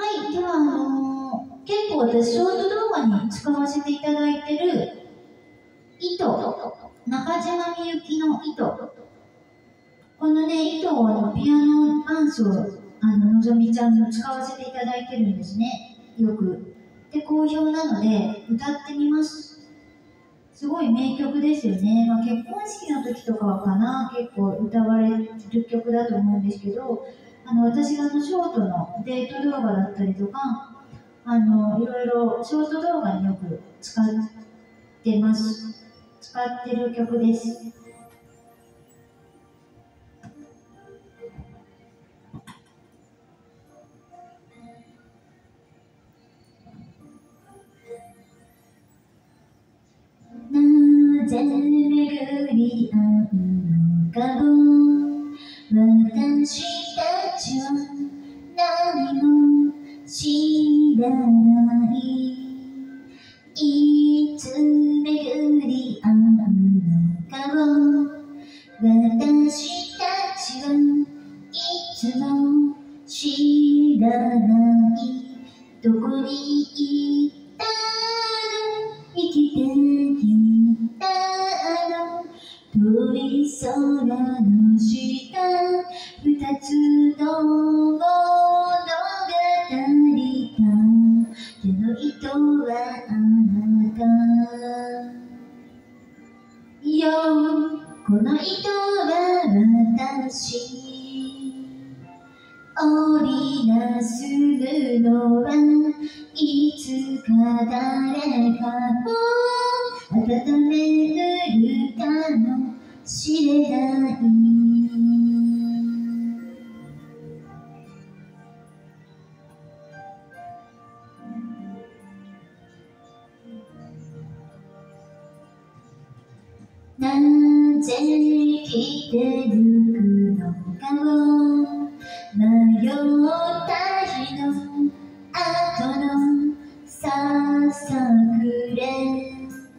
い、では結構私ショート動画に使わせていただいてる糸、中島みゆきの糸、このね、糸をピアノ伴奏、のぞみちゃんの使わせていただいてるんですね、よく。で、好評なので、歌ってみます。すごい名曲ですよね。まあ、結婚式の時とかかな、結構歌われる曲だと思うんですけど、私がショートのデート動画だったりとか、いろいろショート動画によく使ってます。使ってる曲です。なぜ巡り合うのかを私たちは何も知らない。いつ巡り合うのかを私たちはいつも知らない。どこに行ったの、生きてきたの、遠い空の下、二つの物語か、手の糸はあなたよ、この糸は私。織りなすのはいつか誰かを温めるかもしれない。なぜ来てゆくのかを迷った日の後のささくれ、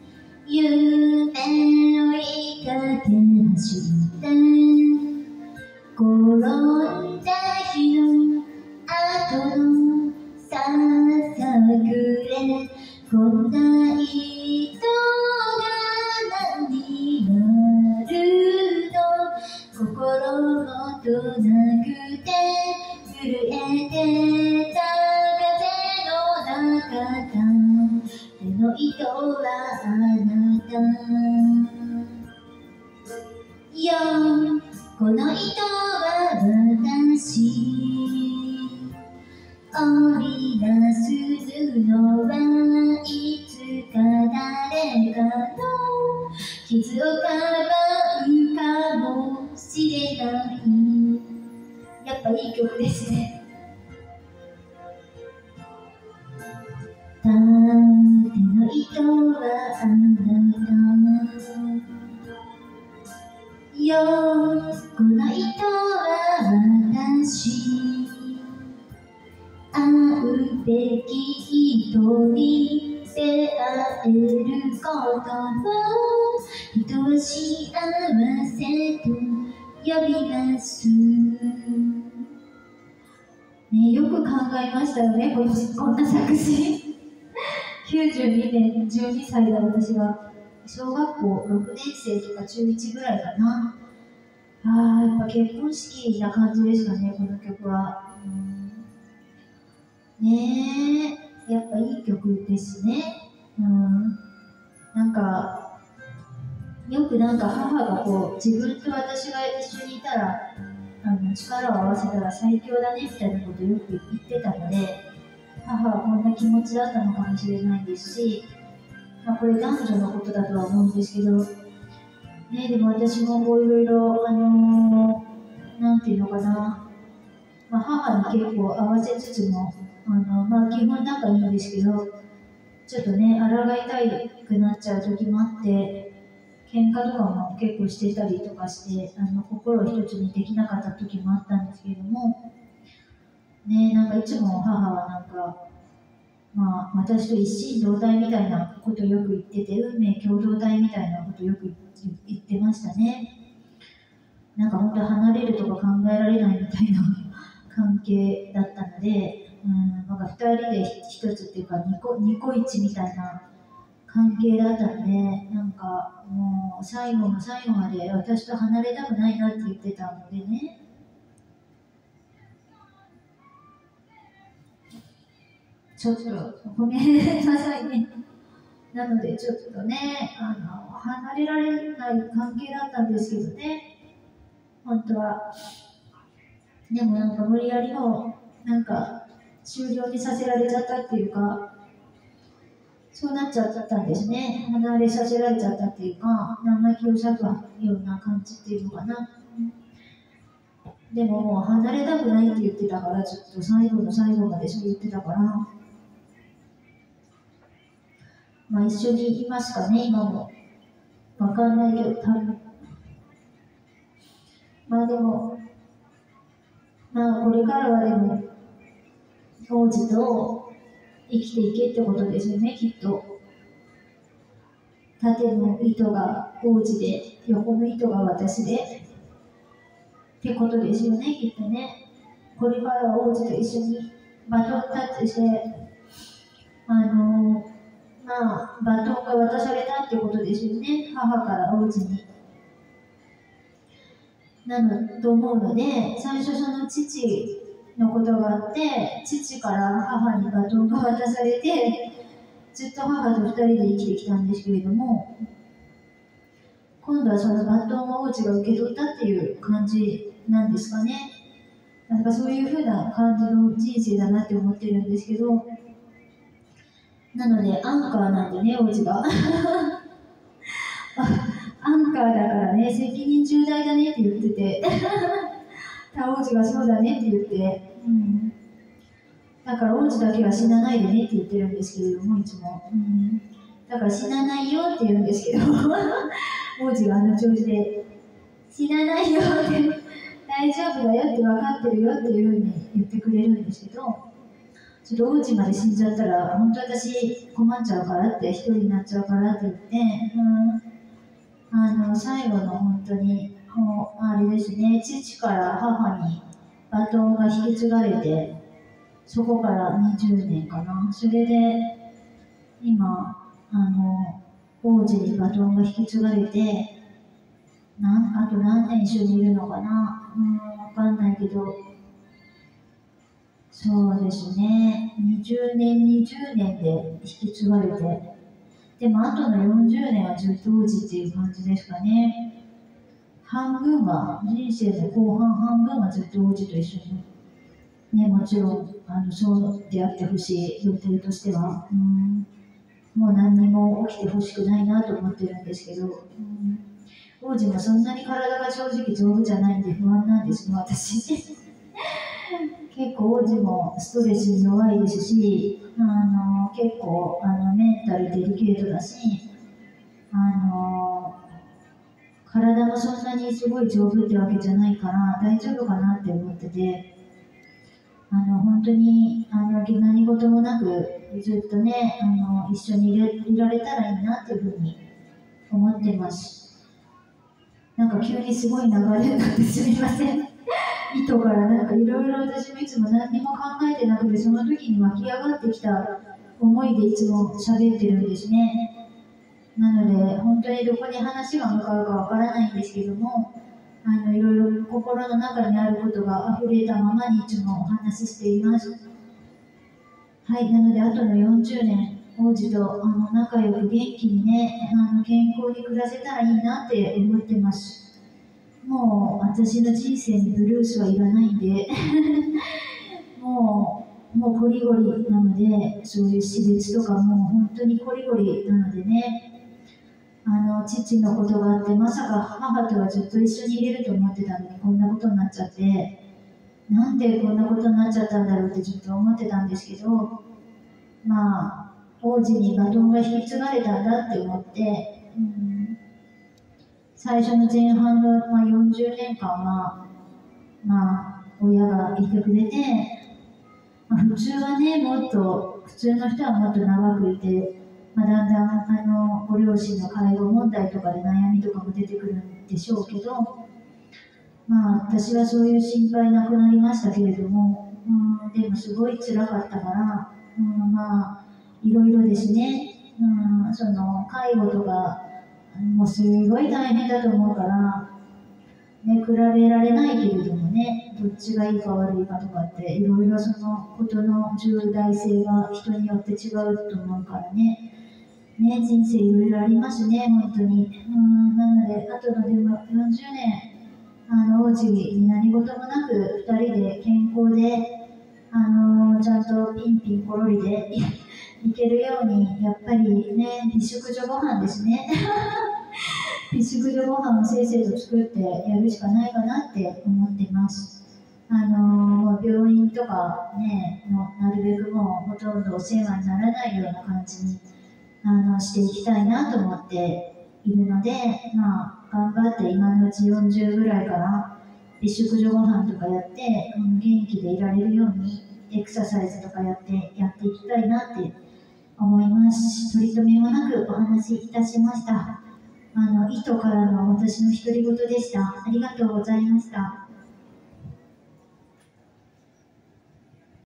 夢を追いかけ走って転んだ日の後のささくれ、こんな糸が何になるの、心もとなくて震えてた風の中だ、手の糸はあなたよ、この糸は私。織りなす布はいつか誰かの傷をかばうかもしれない。やっぱいい曲ですね。手の糸はあなたよ、この糸は私。会うべき人に出会えることを人は幸せと呼びます、ね、よく考えましたよね、こんな作詞92年12歳で私が小学校6年生とか中1ぐらいかな。やっぱ結婚式な感じですかね、この曲は。ねえ、やっぱいい曲ですね。なんか、よく母が自分と私が一緒にいたら、力を合わせたら最強だねみたいなことをよく言ってたので、母はこんな気持ちだったのかもしれないですし、これ男女のことだとは思うんですけど、ね、でも私もいろいろ、なんていうのかな、母に結構合わせつつも、基本仲いいんですけど、ちょっとね、抗いたいくなっちゃう時もあって、喧嘩とかも結構してたりとかして、心一つにできなかった時もあったんですけれども、ね、いつも母は私と一心同体みたいなことをよく言ってて、運命共同体みたいなことをよく言ってましたね。本当離れるとか考えられないみたいな関係だったので、 なんか2人で1つっていうかニコイチみたいな関係だったんで、なんかもう最後の最後まで私と離れたくないなって言ってたのでね、ちょっとごめんなさいね。なのでちょっとね、離れられない関係だったんですけどね、本当は。でもなんか無理やりもなんか終了にさせられちゃったっていうか、そうなっちゃったんですね。離れさせられちゃったっていうか、生意気を裂くような感じっていうのかな。でももう離れたくないって言ってたから、ちょっと最後の最後までそう言ってたから、まあ一緒にいますかね、今も。わかんないけど、多分。まあでも、まあこれからはでも、王子と生きていけってことですよね、きっと。縦の糸が王子で、横の糸が私で。ってことですよね、きっとね。これからは王子と一緒にバトンタッチして、まあ、バトンが渡されたってことですよね、母から王子に。なのと思うので、最初その父のことがあって、父から母にバトンが渡されて、ずっと母と2人で生きてきたんですけれども、今度はそのバトンを王子が受け取ったっていう感じなんですかね。なんかそういう風な感じの人生だなって思ってるんですけど、なのでアンカーなんでね、王子が。アンカーだからね、責任重大だねって言ってて、王子がそうだねって言って、だから王子だけは死なないでねって言ってるんですけれども、いつも。だから死なないよって言うんですけど、王子が調子で、死なないよって、大丈夫だよって分かってるよっていうふうに言ってくれるんですけど、ちょっと王子まで死んじゃったら、本当私困っちゃうからって、一人になっちゃうからって言って、最後の本当に、あれですね、父から母にバトンが引き継がれて、そこから20年かな。それで、今、王子にバトンが引き継がれて、あと何年一緒にいるのかな。わかんないけど、そうですね、20年、20年で引き継がれて、でもあとの40年はずっと王子っていう感じですかね。半分は、人生の後半半分はずっと王子と一緒に、ね、もちろんそうであってほしい予定としては、もう何にも起きてほしくないなと思ってるんですけど、王子もそんなに体が正直丈夫じゃないんで不安なんですね、私。結構王子もストレスに弱いですし、結構メンタルデリケートだし、体もそんなにすごい丈夫ってわけじゃないから大丈夫かなって思ってて、本当に何事もなくずっとね一緒にいられたらいいなっていうふうに思ってます。なんか急にすごい流れになってすみません。糸からなんかいろいろ私もいつも何にも考えてなくて、その時に湧き上がってきた思いでいつも喋ってるんですね。なので本当にどこに話が向かうかわからないんですけども、いろいろ心の中にあることが溢れたままにいつもお話ししています。はい、なのであとの40年、王子と仲良く元気にね、健康に暮らせたらいいなって思ってます。もう私の人生にブルースはいらないんでもうこりごりなので、そういう死別とかも本当にこりごりなのでね、父のことがあって、まさか母とはずっと一緒にいれると思ってたのにこんなことになっちゃって、なんでこんなことになっちゃったんだろうってずっと思ってたんですけど、まあ王子にバトンが引き継がれたんだって思って、最初の前半の、40年間は、親がいてくれて、普通はね、普通の人はもっと長くいて、だんだんご両親の介護問題とかで悩みとかも出てくるんでしょうけど、私はそういう心配なくなりましたけれども、 でもすごい辛かったから、まあいろいろですね、その介護とかもうすごい大変だと思うから、ね、比べられないけれどもね、どっちがいいか悪いかとかっていろいろそのことの重大性が人によって違うと思うからね。人生いろいろありますね、本当に。なので、あとのでも40年、王子に何事もなく2人で健康で、ちゃんとピンピンコロリでいけるように、やっぱりね、美食女ご飯ですね。美食女ご飯をせいぜいと作ってやるしかないかなって思ってます。病院とかね、なるべくもうほとんどお世話にならないような感じにしていきたいなと思っているので、まあ、頑張って今のうち40ぐらいから美食女ご飯とかやって、元気でいられるようにエクササイズとかやっていきたいなって思います。取り留めもなくお話しいたしました。意図からの私の独り言でした。ありがとうございました。